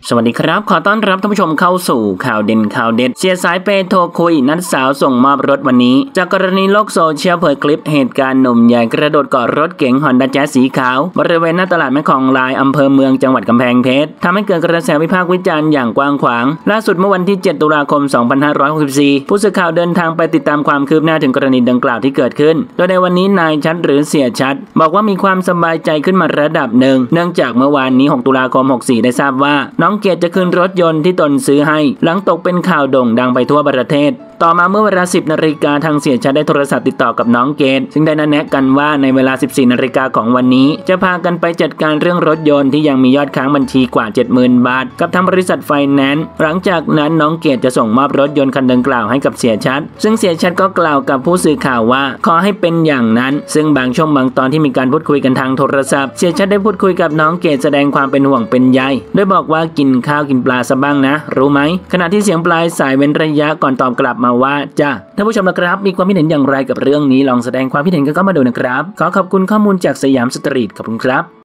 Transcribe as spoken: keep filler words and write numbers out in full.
สวัสดีครับขอต้อนรับท่านผู้ชมเข้าสู่ข่าวเด่นข่าวเด็ดเสียสายเปโทรคุยนัดสาวส่งมอบรถวันนี้จากกรณีโลกโซเชียลเผยคลิปเหตุการณ์หนุ่มใหญ่กระโดดเกาะรถเก๋งฮอนด้าแจ๊สสีขาวบริเวณหน้าตลาดแม่ของลายอำเภอเมืองจังหวัดกำแพงเพชรทำให้เกิดกระแสวิพากษ์วิจารณ์อย่างกว้างขวางล่าสุดเมื่อวันที่เจ็ดตุลาคมสองพันห้าร้อยหกสิบสี่ผู้สื่อข่าวเดินทางไปติดตามความคืบหน้าถึงกรณีดังกล่าวที่เกิดขึ้นโดยในวันนี้นายชัดหรือเสียชัดบอกว่ามีความสบายใจขึ้นมาระดับหนึ่งเนื่องจากเมื่อวานนี้หกตุลาคมหกสิบสี่ได้ทราบว่าน้องเกดจะคืนรถยนต์ที่ตนซื้อให้หลังตกเป็นข่าวโด่งดังไปทั่วประเทศต่อมาเมื่อเวลาสิบนาฬิกาทางเสียชัดได้โทรศัพท์ติดต่อกับน้องเกดซึ่งได้นัดแนะกันว่าในเวลาสิบสี่นาฬิกาของวันนี้จะพากันไปจัดการเรื่องรถยนต์ที่ยังมียอดค้างบัญชีกว่า เจ็ดหมื่น บาทกับทางบริษัทไฟแนนซ์หลังจากนั้นน้องเกดจะส่งมอบรถยนต์คันดังกล่าวให้กับเสียชัดซึ่งเสียชัดก็กล่าวกับผู้สื่อข่าวว่าขอให้เป็นอย่างนั้นซึ่งบางช่วงบางตอนที่มีการพูดคุยกันทางโทรศัพท์เสียชัดได้พูดคุยกับน้องเกดแสดงความเป็นห่วงเป็นใยโดยบอกว่ากินข้าวกินปลาซะบ้างนะรู้ไหมขณะที่เสียงปลายสายเว้นระยะก่อนตอบกลับมาว่าจ้าท่านผู้ชมนะครับมีความคิดเห็นอย่างไรกับเรื่องนี้ลองแสดงความคิดเห็นกันเข้ามาดูนะครับขอขอบคุณข้อมูลจากสยามสตรีทขอบคุณครับ